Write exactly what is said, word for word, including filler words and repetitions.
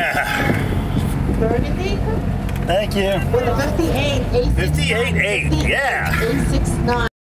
Burgundy? Thank you. With a fifty-eight, A six nine. fifty-eight eight, yeah. A six nine.